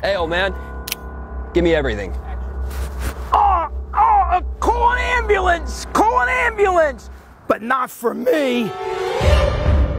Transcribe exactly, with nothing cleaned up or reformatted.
Hey, old man, give me everything. Oh, oh, call an ambulance! Call an ambulance! But not for me.